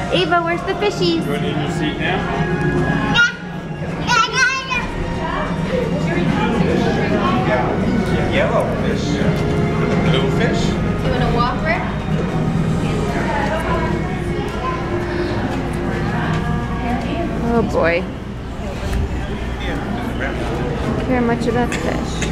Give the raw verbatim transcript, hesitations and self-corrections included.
Ava, where's the fishies? You want to eat your seat now? Yellow fish. Blue fish. You want a Whopper? Oh boy. Don't care much about the fish.